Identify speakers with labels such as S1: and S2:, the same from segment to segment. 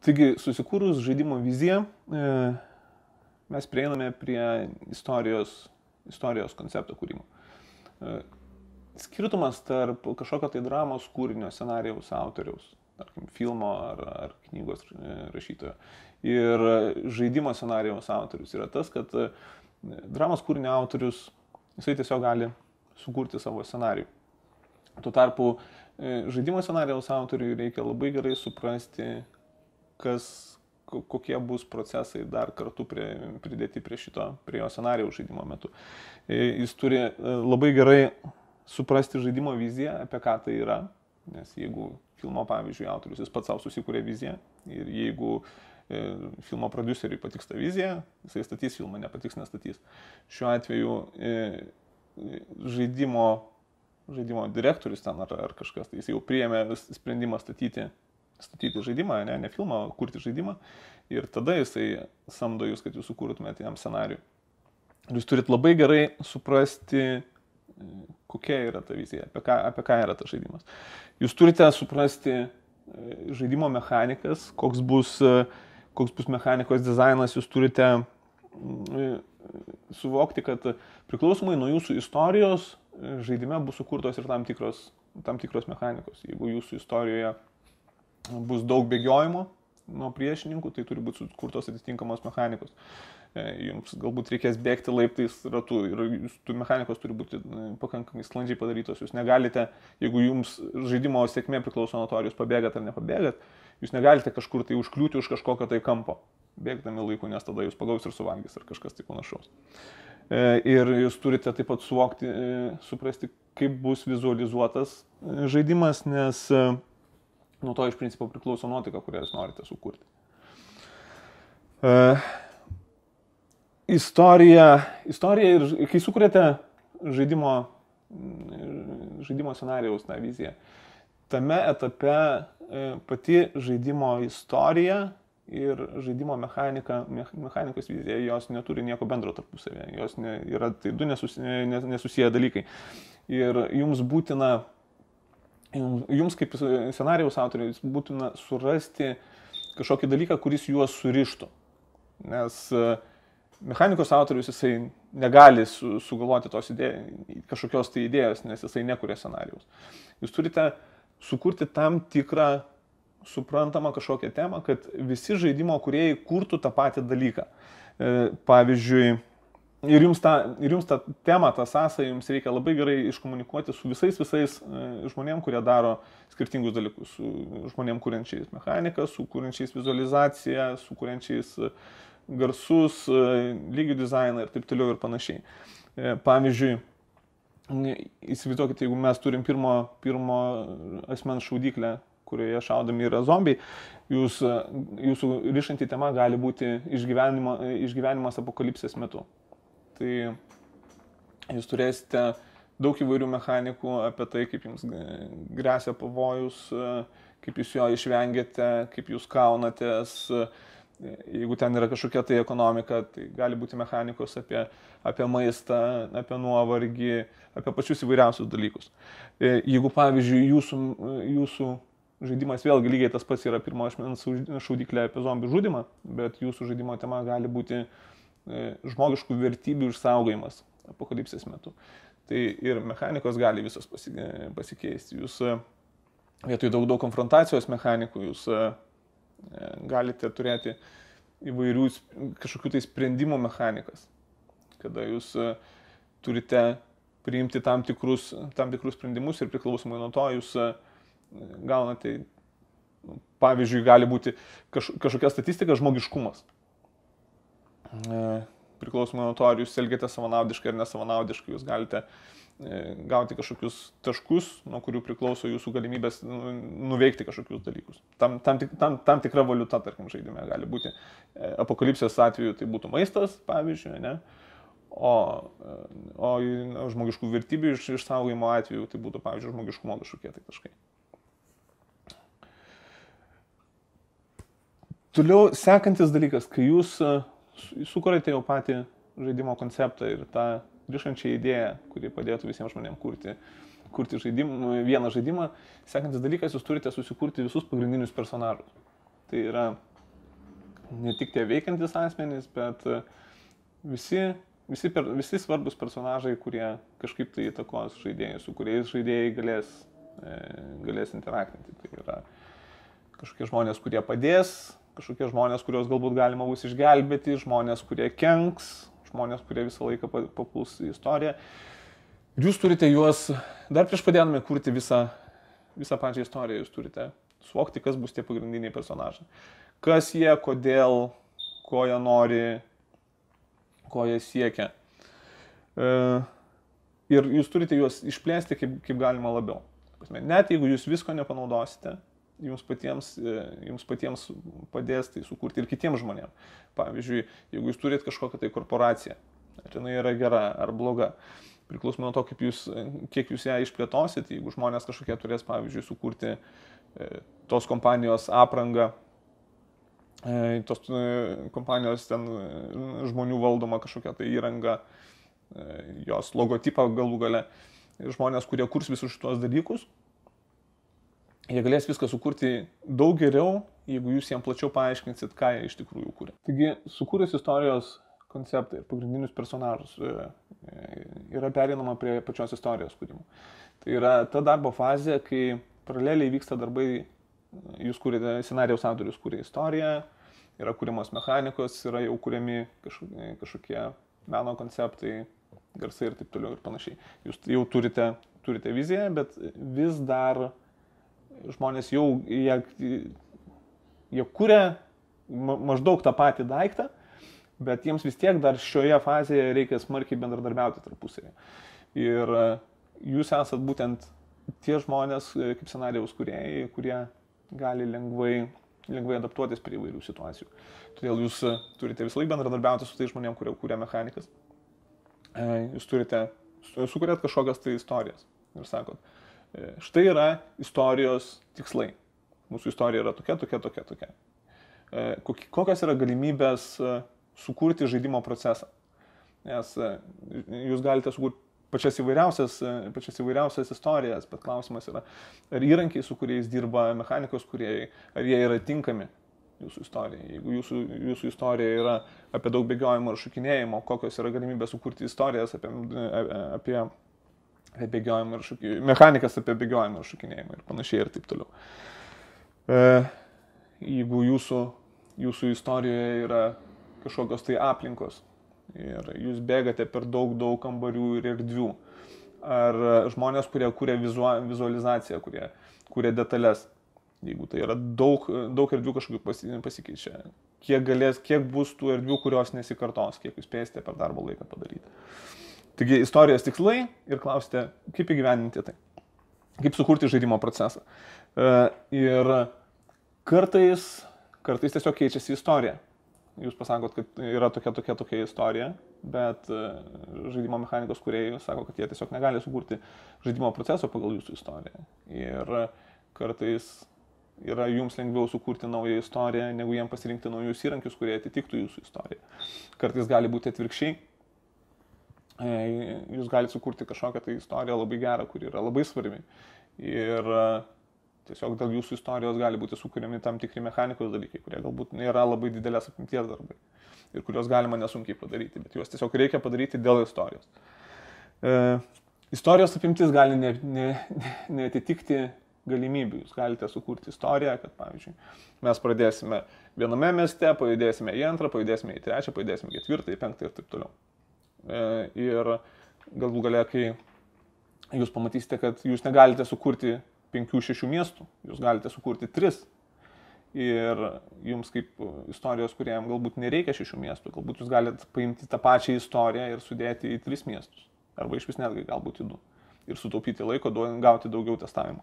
S1: Taigi, susikūrus žaidimo viziją, mes prieiname prie istorijos koncepto kūrimo. Skirtumas tarp kažkokio tai dramos kūrinio scenarijaus autoriaus, tarkim, filmo ar knygos rašytojo, ir žaidimo scenarijaus autorius yra tas, kad dramos kūrinio autorius, jisai tiesiog gali sukurti savo scenarijų. Tuo tarpu žaidimo scenarijaus autoriui reikia labai gerai suprasti, kokie bus procesai dar kartu pridėti prie jo scenarijaus žaidimo metu. Jis turi labai gerai suprasti žaidimo viziją, apie ką tai yra, nes jeigu filmo, pavyzdžiui, autorius jis pats savo susikūrė viziją ir jeigu filmo prodiuseriui patiks ta vizija, jisai statys filmą, nepatiks nestatys. Šiuo atveju žaidimo direktorius ten ar kažkas, tai jis jau priėmė sprendimą statyti žaidimą, ne filmą, kurti žaidimą ir tada jisai samdo jūs, kad jūs sukūrtumėte jam scenarijų. Jūs turit labai gerai suprasti, kokia yra ta vizija, apie ką yra tas žaidimas. Jūs turite suprasti žaidimo mechanikas, koks bus mechanikos dizainas, jūs turite suvokti, kad priklausomai nuo jūsų istorijos žaidime bus sukurtos ir tam tikros mechanikos. Jeigu jūsų istorijoje bus daug bėgiojimo nuo priešininkų, tai turi būti sukurtos atitinkamos mechanikos. Jums galbūt reikės bėgti laiptais ratu ir jūsų mechanikos turi būti pakankamai sklandžiai padarytos. Jūs negalite, jeigu jums žaidimo sėkmė priklauso nuo to, ar jūs pabėgat ar nepabėgat, jūs negalite kažkur tai užkliūti už kažkokio tai kampo, bėgdami laiku, nes tada jūs pagaus ir suvalgys ar kažkas tai panašaus. Ir jūs turite taip pat suprasti, kaip bus vizualizuotas žaidimas, nes nuo to iš principo priklauso nuotaika, kurią jūs norite sukurti. Istorija ir kai sukūrėte žaidimo scenarijaus tą viziją, tame etape pati žaidimo istorija ir žaidimo mechanikos vizija, jos neturi nieko bendro tarpusavėje, jos yra tai du nesusiję dalykai. Ir jums kaip scenarijaus autoriui būtina surasti kažkokį dalyką, kuris juos surištų. Nes mechanikos autorius jisai negali sugalvoti kažkokios tai idėjos, nes jisai nekuria scenarijaus. Jūs turite sukurti tam tikrą suprantamą kažkokią temą, kad visi žaidimo kūrėjai kurtų tą patį dalyką. Pavyzdžiui, ir jums tą temą, tą sąsąją jums reikia labai gerai iškomunikuoti su visais žmonėm, kurie daro skirtingus dalykus. Su žmonėm, kuriančiais mechaniką, su kuriančiais vizualizaciją, su kuriančiais garsus, lygių dizainą ir taip toliau ir panašiai. Pavyzdžiui, įsivaizduokite, jeigu mes turim pirmo asmens šaudyklę, kurioje šaudomi yra zombiai, jūsų ryšanti tema gali būti išgyvenimas apokalipsės metu. Tai jūs turėsite daug įvairių mechanikų apie tai, kaip jums gresia pavojus, kaip jūs jo išvengiate, kaip jūs kaunatės. Jeigu ten yra kažkokia tai ekonomika, tai gali būti mechanikos apie maistą, apie nuovargį, apie pačius įvairiausius dalykus. Jeigu, pavyzdžiui, jūsų žaidimas vėlgi lygiai tas pats yra pirmo asmens šaudyklė apie zombių žudimą, bet jūsų žaidimo tema gali būti žmogiškų vertybių išsaugojimas apokalipsės metu. Tai ir mechanikos gali visos pasikeisti. Jūs vietoj daug konfrontacijos mechanikų, jūs galite turėti įvairių kažkokių tai sprendimų mechanikas, kada jūs turite priimti tam tikrus sprendimus ir priklausomai nuo to jūs gaunate, pavyzdžiui, gali būti kažkokia statistika žmogiškumas. Priklausomai nuo to, ar jūs elgiate savanaudiškai ar nesavanaudiškai, jūs galite gauti kažkokius taškus, nuo kurių priklauso jūsų galimybės nuveikti kažkokius dalykus. Tam tikra valiuta, tarkim, žaidime gali būti. Apokalipsės atveju tai būtų maistas, pavyzdžiui, ne? O žmogiškų vertybių išsaugojimo atveju tai būtų, pavyzdžiui, žmogiškumo kažkokie tai taškai. Toliau sekantis dalykas, kai jūs sukūrėte jau patį žaidimo konceptą ir tą rišančią idėją, kuri padėtų visiems žmonėms kurti vieną žaidimą, sekantis dalykas, jūs turite susikurti visus pagrindinius personažus. Tai yra ne tik tie veikiantis asmenys, bet visi svarbus personažai, kurie kažkaip tai įtakos žaidėjus, su kuriais žaidėjai galės interaktinti. Tai yra kažkokie žmonės, kurie padės, kažkokie žmonės, kuriuos galbūt galima bus išgelbėti, žmonės, kurie kenks, žmonės, kurie visą laiką papuls į istoriją. Ir jūs turite juos, dar prieš pradėdami kurti visą pačią istoriją, jūs turite suvokti, kas bus tie pagrindiniai personažai. Kas jie, kodėl, ko jie nori, ko jie siekia. Ir jūs turite juos išplėsti kaip galima labiau. Net jeigu jūs visko nepanaudosite, jums patiems padės tai sukurti ir kitiems žmonėms. Pavyzdžiui, jeigu jūs turite kažkokią tai korporaciją, ar jinai yra gera ar bloga, priklausomai nuo to, kiek jūs ją išplėtosit, jeigu žmonės kažkokie turės, pavyzdžiui, sukurti tos kompanijos aprangą, tos kompanijos ten žmonių valdoma kažkokia tai įranga, jos logotipą galų gale. Žmonės, kurie kurs visus šitos dalykus, jie galės viską sukurti daug geriau, jeigu jūs jiems plačiau paaiškinsit, ką jie iš tikrųjų kūrė. Taigi, sukūrus istorijos konceptą ir pagrindinius personažus yra pereinama prie pačios istorijos kūrimo. Tai yra ta darbo fazė, kai paraleliai vyksta darbai, jūs kūrėte, scenarijaus autorius kūrė istoriją, yra kūrimos mechanikos, yra jau kūriami kažkokie meno konceptai, garsai ir taip toliau ir panašiai. Jūs jau turite viziją, bet vis dar žmonės jie kūrė maždaug tą patį daiktą, bet jiems vis tiek dar šioje fazėje reikia smarkiai bendradarbiauti tarpusavį. Ir jūs esat būtent tie žmonės, kaip scenarijaus kūrėjai, kurie gali lengvai adaptuotis prie įvairių situacijų. Todėl jūs turite visą laiką bendradarbiauti su tais žmonėm, kurie kūrė mechanikas. Jūs sukūrėt kažkokias tai istorijas ir sakot, štai yra istorijos tikslai. Mūsų istorija yra tokia. Kokios yra galimybės sukurti žaidimo procesą. Nes jūs galite sukurti pačias įvairiausias istorijas, bet klausimas yra, ar įrankiai, su kuriais dirba mechanikos kūrėjai, ar jie yra tinkami jūsų istorijai. Jeigu jūsų istorija yra apie daug bėgiojimo ir šokinėjimo, kokios yra galimybės sukurti istorijas apie bėgiojimą ir šokinėjimą, mechanikas apie bėgiojimą ir šokinėjimą ir panašiai ir taip toliau. Jeigu jūsų istorijoje yra kažkokios tai aplinkos ir jūs bėgate per daug kambarių ir erdvių, ar žmonės, kurie kūrė vizualizaciją, kurie kūrė detalės, jeigu tai yra daug erdvių kažkokių pasikeičia, kiek bus tų erdvių, kurios nesikartos, kiek jūs spėsite per darbo laiką padaryti. Taigi istorijos tikslai ir klausite, kaip įgyvendinti tai, kaip sukurti žaidimo procesą. Ir kartais tiesiog keičiasi istorija. Jūs pasakot, kad yra tokia istorija, bet žaidimo mechanikos kūrėjai sako, kad jie tiesiog negali sukurti žaidimo proceso pagal jūsų istoriją. Ir kartais yra jums lengviau sukurti naują istoriją, negu jiems pasirinkti naujus įrankius, kurie atitiktų jūsų istoriją. Kartais gali būti atvirkščiai. Jūs galite sukurti kažkokią tai istoriją labai gerą, kuri yra labai svarbi. Ir tiesiog dėl jūsų istorijos gali būti sukūrėmi tam tikri mechanikos dalykai, kurie galbūt nėra labai didelės apimties darbai ir kuriuos galima nesunkiai padaryti, bet juos tiesiog reikia padaryti dėl istorijos. Istorijos apimtis gali neatitikti galimybių. Jūs galite sukurti istoriją, kad, pavyzdžiui, mes pradėsime viename mieste, pajudėsime į antrą, pajudėsime į trečią, pajudėsime į ketvirtą, į penktą ir taip toliau. Ir galų gale, kai jūs pamatysite, kad jūs negalite sukurti 5-6 miestų, jūs galite sukurti 3. Ir jums kaip istorijos kūrėjams galbūt nereikia 6 miestų, galbūt jūs galite paimti tą pačią istoriją ir sudėti į 3 miestus. Arba iš vis netgi galbūt į 2. Ir sutaupyti laiko, gauti daugiau testavimo.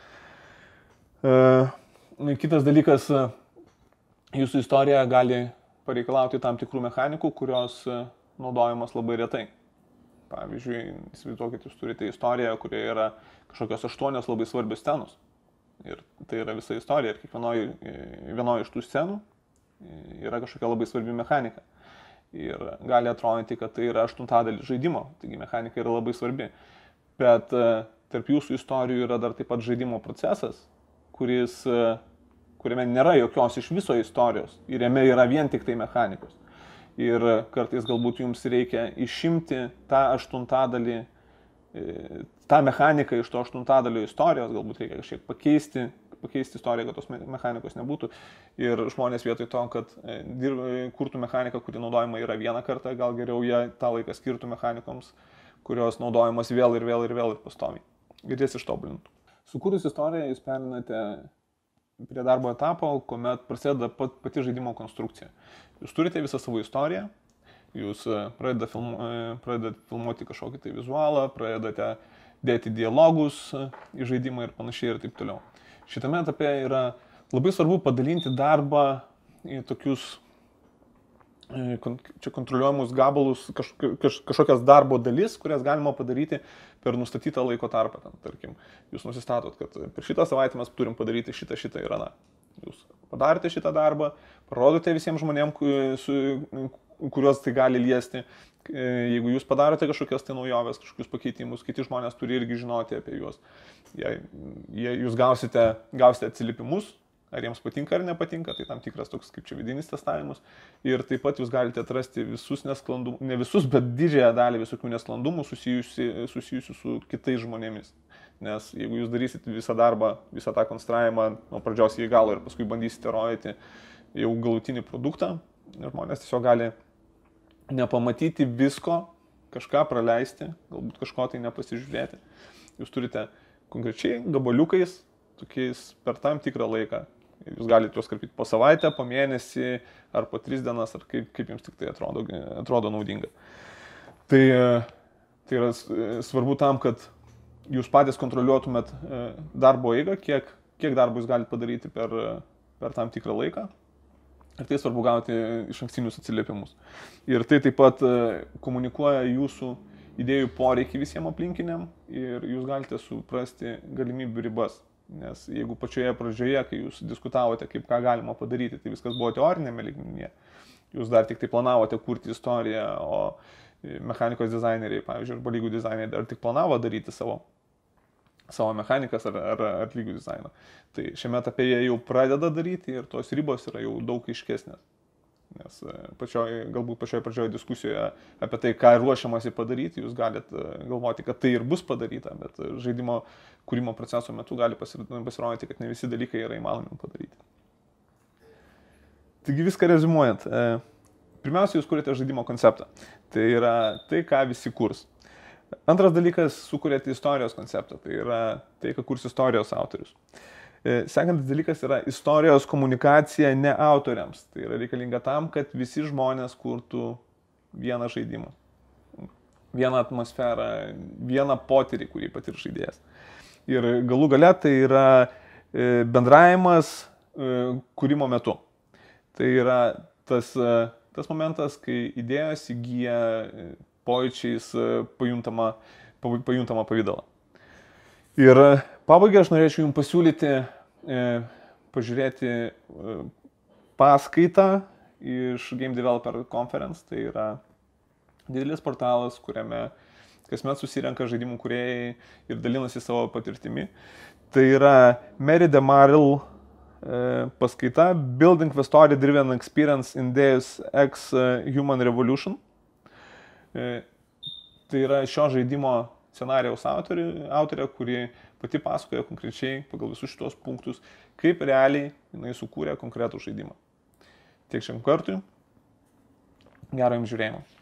S1: Kitas dalykas, jūsų istorija gali pareikalauti tam tikrų mechanikų, kurios naudojamos labai retai. Pavyzdžiui, įsivaizduokit, jūs turite istoriją, kurioje yra kažkokios 8 labai svarbios scenos. Ir tai yra visa istorija. Ir vienoje iš tų scenų yra kažkokia labai svarbi mechanika. Ir gali atrodyti, kad tai yra 1/8 žaidimo. Taigi mechanika yra labai svarbi. Bet tarp jūsų istorijų yra dar taip pat žaidimo procesas, kuriame nėra jokios iš viso istorijos ir jame yra vien tik tai mechanikos. Ir kartais galbūt jums reikia išimti tą aštuntadalį, tą mechaniką iš to aštuntadalio istorijos, galbūt reikia kažkiek pakeisti istoriją, kad tos mechanikos nebūtų. Ir žmonės vietoj to, kad kurtų mechaniką, kuri naudojama yra vieną kartą, gal geriau jie tą laiką skirtų mechanikoms, kurios naudojamas vėl ir pastoviai. Ir jas ištobulintų. Sukūrus istoriją, jūs perinate prie darbo etapo, kuomet prasideda pati žaidimo konstrukcija. Jūs turite visą savo istoriją, jūs pradedate filmuoti kažkokį tai vizualą, pradedate dėti dialogus į žaidimą ir panašiai ir taip toliau. Šitame etape yra labai svarbu padalinti darbą į tokius čia kontroliuojamus gabalus, kažkokias darbo dalis, kurias galima padaryti per nustatytą laiko tarpą. Tarkim, jūs nusistatot, kad per šitą savaitę mes turim padaryti šitą ir aną. Jūs padarėte šitą darbą, parodote visiems žmonėms, kuriuos tai gali liesti. Jeigu jūs padarote kažkokias tai naujoves, kažkokius pakeitimus, kiti žmonės turi irgi žinoti apie juos. Jūs gausite atsiliepimus, ar jiems patinka ar nepatinka, tai tam tikras toks kaip čia vidinis testavimas. Ir taip pat jūs galite atrasti visus nesklandumus, ne visus, bet didžiąją dalį visokių nesklandumų susijusių su kitais žmonėmis. Nes jeigu jūs darysit visą darbą, visą tą konstravimą nuo pradžios iki galo ir paskui bandysite rodyti jau galutinį produktą, žmonės tiesiog gali nepamatyti visko, kažką praleisti, galbūt kažko tai nepasižiūrėti. Jūs turite konkrečiai gabaliukais, tokiais per tam tikrą laiką. Jūs galite juos karpyti po savaitę, po mėnesį ar po 3 dienas, ar kaip jums tik tai atrodo naudinga. Tai yra svarbu tam, kad jūs patys kontroliuotumėt darbo eigą, kiek darbo jūs galite padaryti per tam tikrą laiką. Ir tai svarbu gauti iš ankstinius atsiliepimus. Ir tai taip pat komunikuoja jūsų idėjų poreikį visiems aplinkiniam ir jūs galite suprasti galimybių ribas. Nes jeigu pačioje pradžioje, kai jūs diskutavote, kaip ką galima padaryti, tai viskas buvo teorinėme lygmenyje. Jūs dar tik tai planavote kurti istoriją, o mechanikos dizaineriai, pavyzdžiui, arba lygų dizaineriai dar tik planavo daryti savo mechanikas ar lygų dizainą. Tai šiame etape jie jau pradeda daryti ir tos ribos yra jau daug aiškesnės. Nes galbūt pačioje pradžioje diskusijoje apie tai, ką ruošiamasi padaryti, jūs galite galvoti, kad tai ir bus padaryta, bet žaidimo kūrimo proceso metu gali pasirodyti, kad ne visi dalykai yra įmanomi padaryti. Taigi viską reziumuojant. Pirmiausia, jūs kuriate žaidimo konceptą. Tai yra tai, ką visi kurs. Antras dalykas, sukuriate istorijos konceptą. Tai yra tai, ką kurs istorijos autorius. Sekantis dalykas yra istorijos komunikacija ne autoriams. Tai yra reikalinga tam, kad visi žmonės kurtų vieną žaidimą, vieną atmosferą, vieną potyrį, kurį patir žaidėjas. Ir galų gale tai yra bendravimas kūrimo metu. Tai yra tas momentas, kai idėjos įgyja pojūčiais pajuntama pavydalą. Ir pabaigai aš norėčiau jums pasiūlyti pažiūrėti paskaitą iš Game Developer Conference. Tai yra didelis portalas, kuriame kasmet susirenka žaidimų kūrėjai ir dalinasi savo patirtimi. Tai yra Mary DeMarle paskaita Building the Story Driven Experience in Deus Ex Human Revolution. Tai yra šio žaidimo scenarijaus autorė, kuri pati pasakoja konkrečiai pagal visus šitos punktus, kaip realiai jinai sukūrė konkretų žaidimą. Tiek šiam kartui. Gero jums žiūrėjimo.